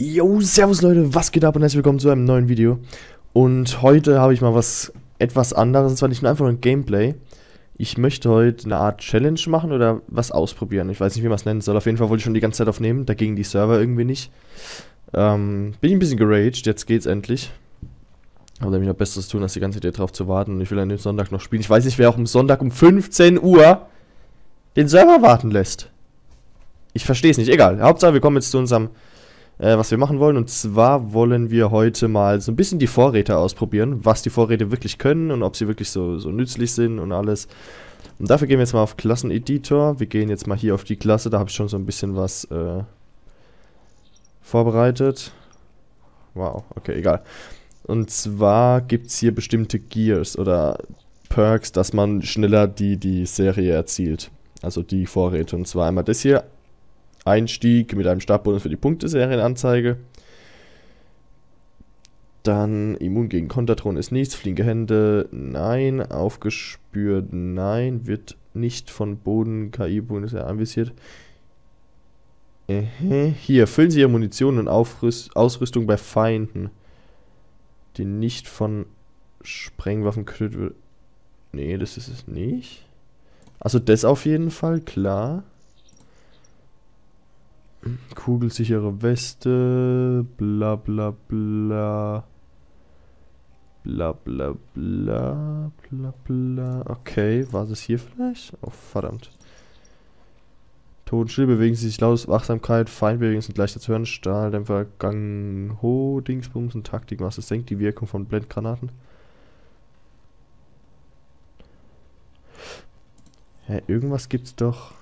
Jo, servus Leute, was geht ab und herzlich willkommen zu einem neuen Video. Und heute habe ich mal was etwas anderes, und zwar nicht nur einfach ein Gameplay. Ich möchte heute eine Art Challenge machen oder was ausprobieren. Ich weiß nicht, wie man es nennen soll. Auf jeden Fall wollte ich schon die ganze Zeit aufnehmen, da gingen die Server irgendwie nicht. Bin ich ein bisschen geraged, jetzt geht's endlich. Aber ich noch Besseres tun, als die ganze Zeit drauf zu warten. Und ich will an dem Sonntag noch spielen. Ich weiß nicht, wer auch am Sonntag um 15 Uhr den Server warten lässt. Ich verstehe es nicht, egal. Hauptsache, wir kommen jetzt zu unserem was wir machen wollen. Und zwar wollen wir heute mal so ein bisschen die Vorräte ausprobieren, was die Vorräte wirklich können und ob sie wirklich so nützlich sind und alles. Und dafür gehen wir jetzt mal auf Klasseneditor. Wir gehen jetzt mal hier auf die Klasse, da habe ich schon so ein bisschen was vorbereitet. Wow, okay, egal. Und zwar gibt es hier bestimmte Gears oder Perks, dass man schneller die Serie erzielt. Also die Vorräte. Und zwar einmal das hier. Einstieg mit einem Startbonus für die Punkteserienanzeige. Dann immun gegen Konterdrohnen ist nichts. Flinke Hände, nein. Aufgespürt, nein. Wird nicht von Boden-KI-Bonus anvisiert. Hier, füllen Sie Ihre Munition und Ausrüstung bei Feinden, die nicht von Sprengwaffen getötet wird. Nee, das ist es nicht. Also das auf jeden Fall, klar. Kugelsichere Weste, bla bla bla. Bla bla bla, bla bla. Okay, war das hier vielleicht? Oh, verdammt. Totenstill, bewegen sie sich laut, Wachsamkeit, Feindbewegungen sind leichter zu hören, Stahldämpfer, Gang, Ho, Dingsbums und Taktik, was es senkt die Wirkung von Blendgranaten. Hä, irgendwas gibt's doch.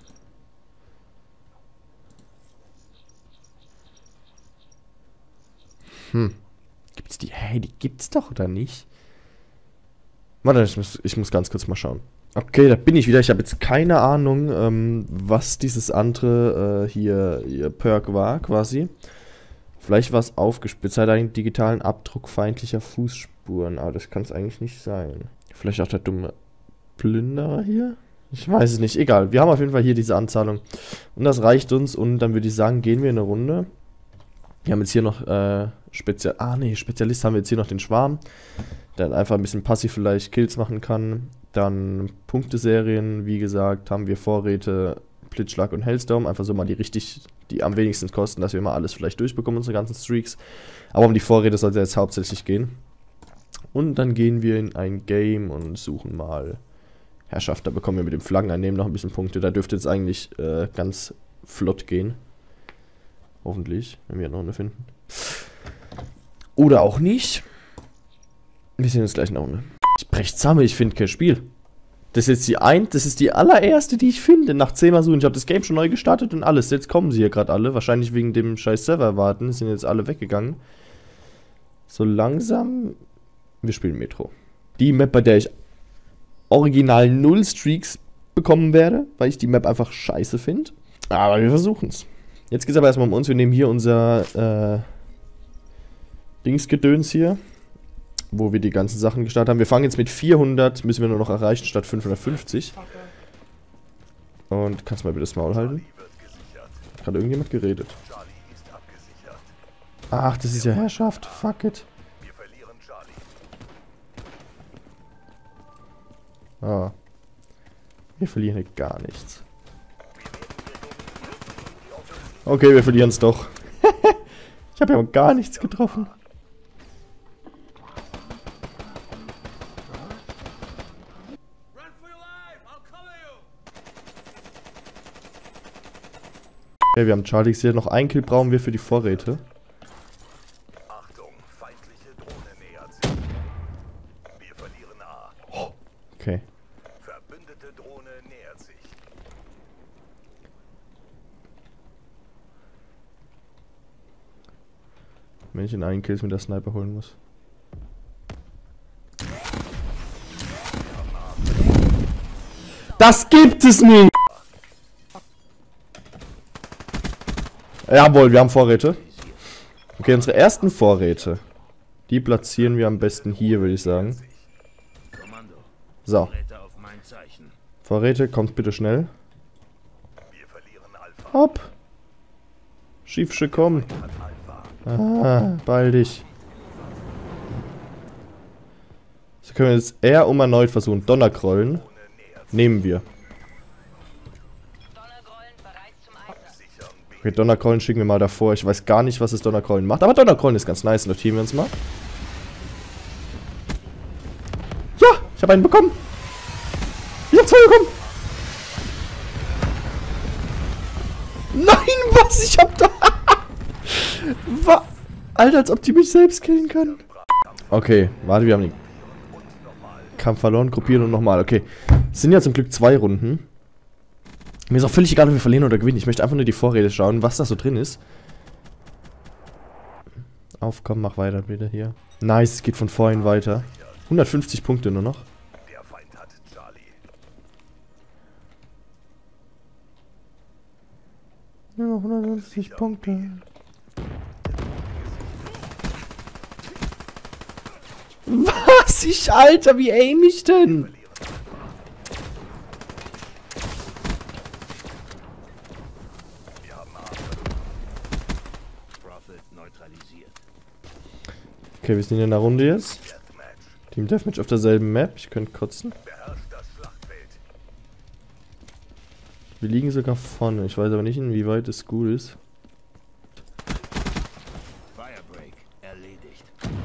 Gibt's die? Hey, die gibt's doch, oder nicht? Warte, ich muss ganz kurz mal schauen. Okay, da bin ich wieder. Ich habe jetzt keine Ahnung, was dieses andere hier Perk war, quasi. Vielleicht war es aufgespitzt. Hat einen digitalen Abdruck feindlicher Fußspuren. Aber das kann es eigentlich nicht sein. Vielleicht auch der dumme Plünderer hier? Ich weiß es nicht. Egal. Wir haben auf jeden Fall hier diese Anzahlung. Und das reicht uns. Und dann würde ich sagen, gehen wir in eine Runde. Wir haben jetzt hier noch Spezialist haben wir jetzt hier noch den Schwarm, der einfach ein bisschen passiv vielleicht Kills machen kann. Dann Punkteserien, wie gesagt, haben wir Vorräte, Blitzschlag und Hellstorm, einfach so mal die am wenigsten kosten, dass wir mal alles vielleicht durchbekommen, unsere ganzen Streaks. Aber um die Vorräte soll es jetzt hauptsächlich gehen. Und dann gehen wir in ein Game und suchen mal Herrschaft. Da bekommen wir mit dem Flaggeneinnehmen noch ein bisschen Punkte. Da dürfte es eigentlich ganz flott gehen. Hoffentlich, wenn wir noch eine finden. Oder auch nicht. Wir sehen uns gleich in der Runde. Ich brech zusammen, ich finde kein Spiel. Das ist jetzt das ist die allererste, die ich finde. Nach 10 Mal suchen. Ich habe das Game schon neu gestartet und alles. Jetzt kommen sie hier gerade alle. Wahrscheinlich wegen dem scheiß Server warten. Sind jetzt alle weggegangen. So langsam. Wir spielen Metro. Die Map, bei der ich original 0 Streaks bekommen werde. Weil ich die Map einfach scheiße finde. Aber wir versuchen es. Jetzt geht es aber erstmal um uns. Wir nehmen hier unser Dingsgedöns hier, wo wir die ganzen Sachen gestartet haben. Wir fangen jetzt mit 400, müssen wir nur noch erreichen, statt 550. Und kannst du mal bitte das Maul halten? Hat gerade irgendjemand geredet? Ach, das ist ja Herrschaft. Fuck it. Ah. Wir verlieren hier gar nichts. Okay, wir verlieren es doch. Ich habe ja gar nichts getroffen. Okay, wir haben Charlie hier. Noch einen Kill brauchen wir für die Vorräte. Achtung, feindliche Drohne nähert sich. Wir verlieren A. Oh, okay. Verbündete Drohne nähert sich. Wenn ich in einen Kills mit der Sniper holen muss. Das gibt es nicht! Jawohl, wir haben Vorräte. Okay, unsere ersten Vorräte. Die platzieren wir am besten hier, würde ich sagen. So. Vorräte, kommt bitte schnell. Hopp. Schiefsche, komm. Ah, beeil dich. So können wir jetzt eher erneut versuchen. Donnergrollen. Nehmen wir. Okay, Donnergrollen schicken wir mal davor. Ich weiß gar nicht, was das Donnergrollen macht. Aber Donnergrollen ist ganz nice. Notieren wir uns mal. Ja, ich habe einen bekommen. Ich habe 2 bekommen. Nein, was? Ich hab da... Alter, als ob die mich selbst killen können. Okay, warte, wir haben den Kampf verloren, gruppieren und nochmal. Okay, es sind ja zum Glück 2 Runden. Mir ist auch völlig egal, ob wir verlieren oder gewinnen. Ich möchte einfach nur die Vorräte schauen, was da so drin ist. Aufkommen, mach weiter bitte hier. Nice, es geht von vorhin weiter. 150 Punkte nur noch. Der Feind hat Charlie. Nur noch 150 Punkte. Was? Alter, wie aim ich denn? Wir haben A. Prophet neutralisiert. Okay, wir sind in der Runde jetzt. Deathmatch. Team Deathmatch auf derselben Map. Ich könnte kotzen. Beherrscht das Schlachtfeld. Wir liegen sogar vorne. Ich weiß aber nicht, inwieweit es gut ist. Firebreak erledigt.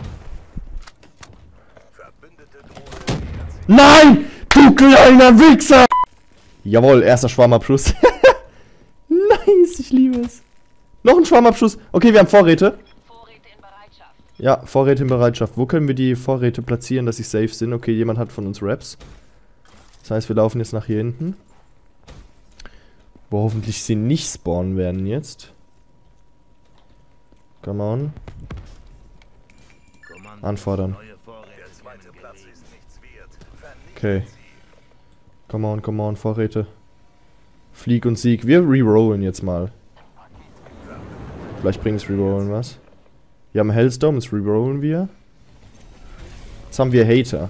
Verbündete Drohne nähert sich. Nein! Du kleiner Wichser! Jawohl, erster Schwarmabschuss. Nice, ich liebe es. Noch ein Schwarmabschuss. Okay, wir haben Vorräte. Vorräte in Bereitschaft. Ja, Vorräte in Bereitschaft. Wo können wir die Vorräte platzieren, dass sie safe sind? Okay, jemand hat von uns Raps. Das heißt, wir laufen jetzt nach hier hinten. Wo hoffentlich sie nicht spawnen werden jetzt. Come on. Anfordern. Der zweite Platz ist nichts wert. Vernichtet Okay. sie. Come on, Vorräte. Flieg und Sieg. Wir rerollen jetzt mal. Vielleicht bringt es Rerollen was. Wir haben Hellstorm, jetzt rerollen wir. Jetzt haben wir Hater.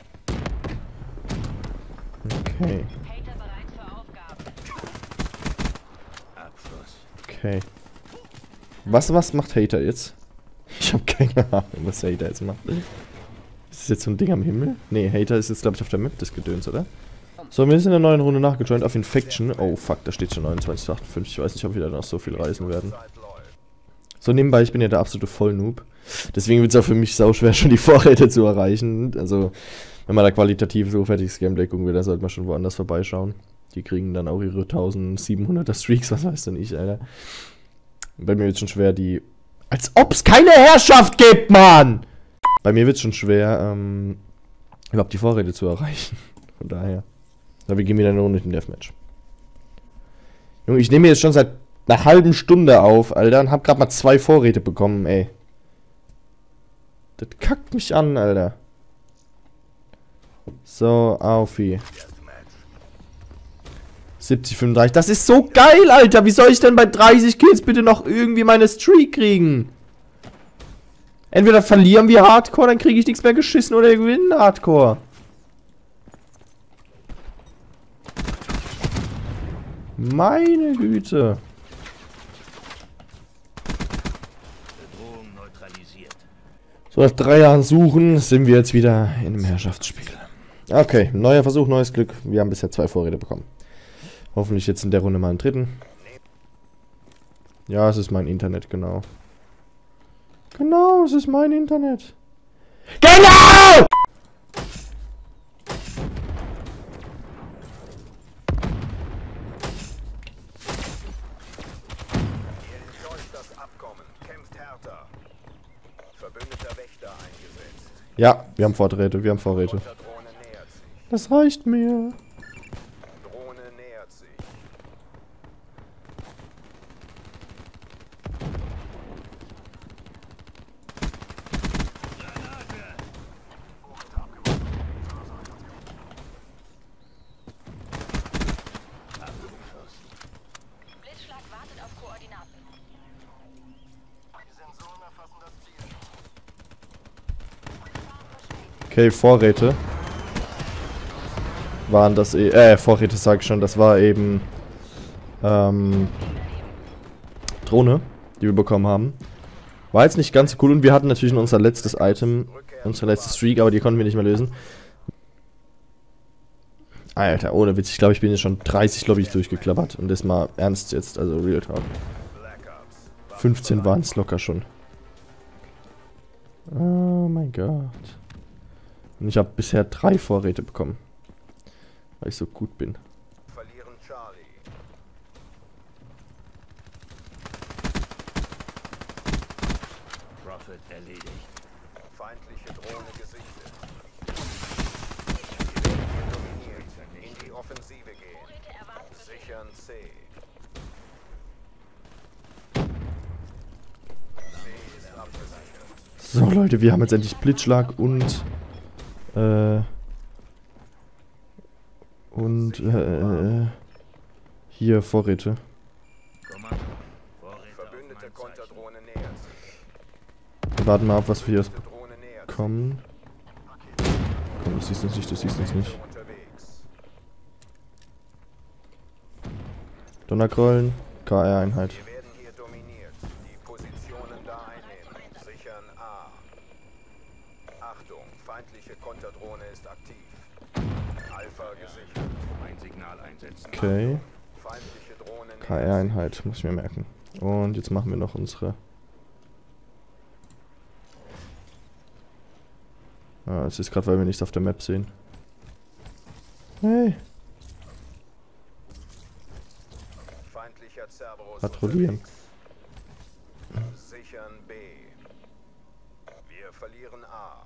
Okay. Hater bereit für Aufgaben. Abschluss. Okay. Was macht Hater jetzt? Ich habe keine Ahnung, was Hater jetzt macht. Ist das jetzt so ein Ding am Himmel? Nee, Hater ist jetzt, glaube ich, auf der Map das Gedöns, oder? So, wir sind in der neuen Runde nachgejoint auf Infection. Oh, fuck, da steht schon 29,58. Ich weiß nicht, ob wir da noch so viel reisen werden. Zeit läuft. So, nebenbei, ich bin ja der absolute Vollnoob. Deswegen wird es auch für mich sauschwer, schon die Vorräte zu erreichen. Also, wenn man da qualitativ so fertiges Gameplay gucken will, da sollte man schon woanders vorbeischauen. Die kriegen dann auch ihre 1700er Streaks, was weiß denn ich, Alter. Bei mir wird es schon schwer, die... Als ob es keine Herrschaft gibt, Mann! Bei mir wird es schon schwer, überhaupt die Vorräte zu erreichen. Von daher. Aber wir gehen wieder eine Runde in den Deathmatch. Junge, ich nehme jetzt schon seit einer halben Stunde auf, Alter, und hab grad mal 2 Vorräte bekommen, ey. Das kackt mich an, Alter. So, Aufi. Deathmatch. 70, 35. Das ist so geil, Alter. Wie soll ich denn bei 30 Kills bitte noch irgendwie meine Streak kriegen? Entweder verlieren wir Hardcore, dann kriege ich nichts mehr geschissen, oder wir gewinnen Hardcore. Meine Güte. Bedrohung neutralisiert. So, nach 3 Jahren Suchen sind wir jetzt wieder in einem Herrschaftsspiel. Okay, neuer Versuch, neues Glück. Wir haben bisher 2 Vorräte bekommen. Hoffentlich jetzt in der Runde mal einen dritten. Ja, es ist mein Internet, genau. Genau, es ist mein Internet. Genau! Ihr enttäuscht das Abkommen. Kämpft härter. Verbündeter Wächter eingesetzt. Ja, wir haben Vorräte, wir haben Vorräte. Drohne nähert sich. Das reicht mir. Drohne nähert sich. Blitzschlag wartet auf Koordinaten. Die Sensoren erfassen das Ziel. Okay, Vorräte. Waren das Vorräte sag ich schon, das war eben Drohne, die wir bekommen haben. War jetzt nicht ganz so cool und wir hatten natürlich noch unser letztes Item, unsere letzte Streak, aber die konnten wir nicht mehr lösen. Alter, ohne Witz, ich glaube, ich bin jetzt schon 30 Lobbys durchgeklappert und das mal ernst jetzt, also Real Talk. 15 waren es locker schon. Oh mein Gott. Und ich habe bisher 3 Vorräte bekommen. Weil ich so gut bin. Verlieren Charlie. Prophet erledigt. Feindliche Drohne gesichtet. Wir werden hier dominiert. In die Offensive gehen. Vorräte erwarten Befehle. Sichern C. C ist abgesichert. So Leute, wir haben jetzt endlich Blitzschlag und hier Vorräte. Kommando. Vorräte Verbündete auf mein Zeichen. Konterdrohne nähert sich. Wir warten mal ab, was wir hier Drohne nähert sich. bekommen. Komm, du siehst uns nicht, du siehst uns nicht. Unterwegs. Donnergrollen, KR-Einheit. Wir werden hier dominiert. Die Positionen da einnehmen. Sichern A. Achtung, feindliche Konterdrohne ist aktiv. Alpha gesichert. Mein Signal einsetzen. Okay, Feindliche Drohne nähert sich. KR-Einheit, muss ich mir merken. Und jetzt machen wir noch unsere... Ah, es ist gerade, weil wir nichts auf der Map sehen. Hey, Feindlicher Cerberus patrouillieren. unterwegs. Sichern B. Wir verlieren A.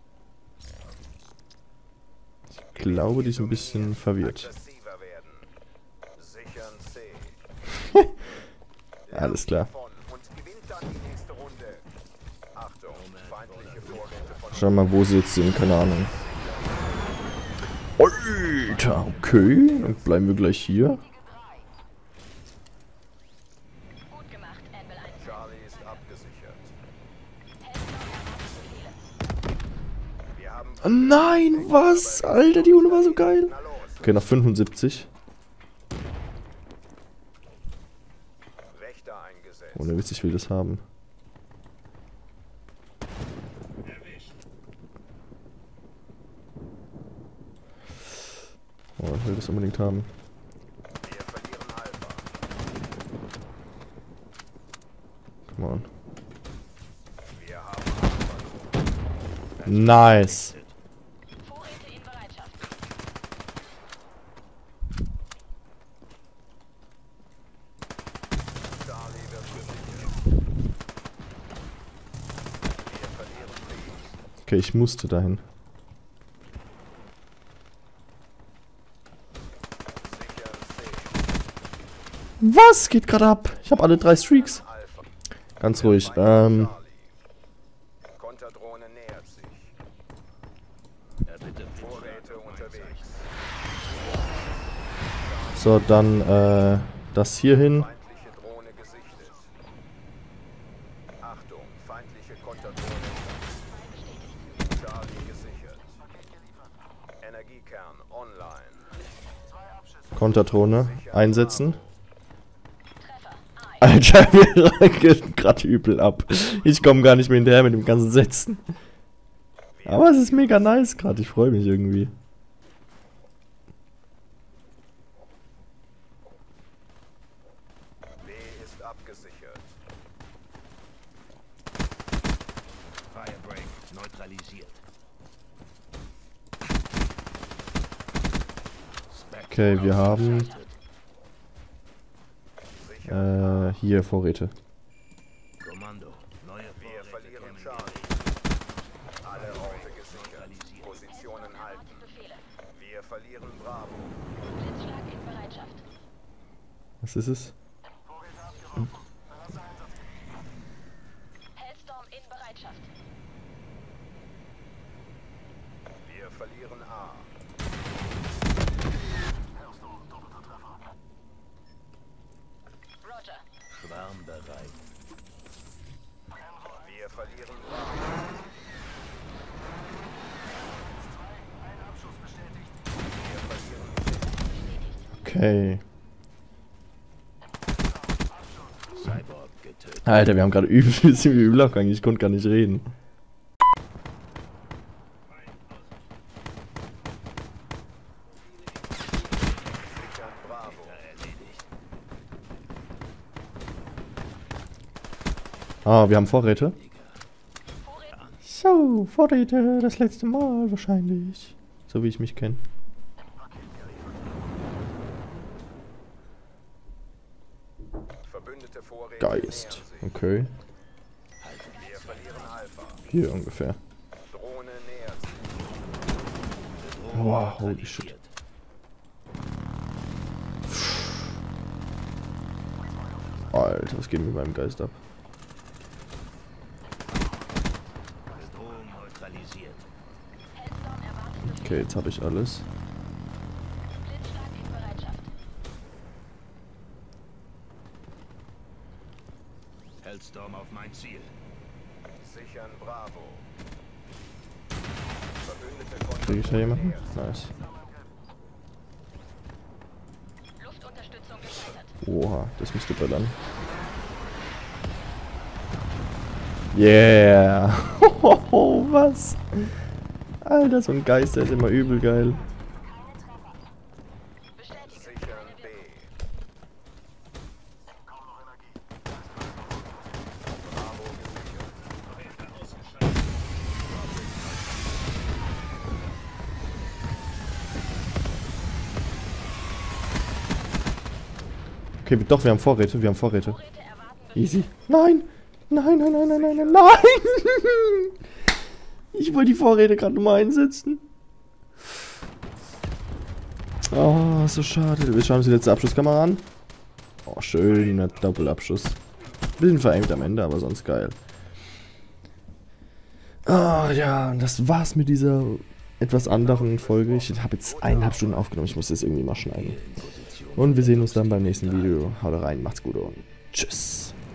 Ich glaube, die ist ein bisschen verwirrt. Aggressiver werden. Sichern C. Alles klar. Von und gewinnt dann die nächste Runde. Achtung, feindliche Vorräte von Schau mal, wo sie jetzt sind, keine Ahnung. Alter, okay, dann bleiben wir gleich hier. Gut gemacht, Anvil 1. Charlie ist abgesichert. Befehle. Wir haben Oh nein, was? Alter, die Hunde war so geil. na los. Okay, nach 75. Wächter eingesetzt. Ohne Witz, ich will das haben. Oh, ich will das unbedingt haben. Wir verlieren Alpha. Come on. Wir haben Alpha. Nice. Vorräte in Bereitschaft. Charlie wird gesichert. Wir verlieren B. Okay, ich musste dahin. Sichern C. Was geht gerade ab? Ich habe alle 3 Streaks. Alpha. Ganz ruhig. Charlie. Konterdrohne nähert sich. Erbitte Vorräte unterwegs. So, dann das hier hin. Feindliche Drohne gesichtet. Achtung, feindliche Konterdrohne. Charlie gesichert. Energiekern online. Konterdrohne einsetzen. Treffer. A. Alter, wir ranken gerade übel ab. Ich komme gar nicht mehr hinterher mit dem ganzen Setzen. Aber es ist mega nice gerade. Ich freue mich irgendwie. B ist abgesichert. Firebreak neutralisiert. Okay, wir haben Sicher. hier Vorräte. Kommando. Neue Wir Vorräte verlieren kommen Charlie. Alle Orte gesichert. Positionen halten. Befehle. Wir verlieren Bravo. Blitzschlag in Bereitschaft. Was ist es? Hellstorm in Bereitschaft. Wir verlieren A. Roger. Schwarm bereit. Wir verlieren Bravo. Wir verlieren Okay. Cyborg getötet. Alter, wir haben gerade übel abgegangen. Ich konnte gar nicht reden. Sichern Bravo. Ah, wir haben Vorräte. Vorräte. So, Vorräte, das letzte Mal wahrscheinlich. So wie ich mich kenne. Verbündete Vorräte Geist. nähern sich. Okay. Wir verlieren Alpha. Hier ungefähr. Drohne nähert sich. Wow, holy shit. Alter, was geht mit meinem Geist ab? Bedrohung neutralisiert. Hellstorm erwartet Befehl. Okay, jetzt habe ich alles. Blitzschlag in Bereitschaft. Hellstorm auf mein Ziel. Sichern Bravo. Verbündete Kriege ich da jemanden? nähert sich. Nice. Luftunterstützung gescheitert. Oha, das müsste böllern. Yeah! Was? Alter, so ein Geist, der ist immer übel geil. Bestätige. Sichern B. Bravo gesichert. Okay, doch, wir haben Vorräte, wir haben Vorräte. Vorräte erwarten Befehl. Easy. Nein! Nein, nein, nein, nein, nein, nein, nein! Ich wollte die Vorräte gerade nochmal einsetzen. Oh, so schade. Wir schauen uns die letzte Abschusskamera an. Oh, schöner Doppelabschuss. Bisschen verengt am Ende, aber sonst geil. Ah, ja, und das war's mit dieser etwas anderen Folge. Ich habe jetzt 1,5 Stunden aufgenommen. Ich muss das irgendwie mal schneiden. Und wir sehen uns dann beim nächsten Video. Haut rein, macht's gut und tschüss.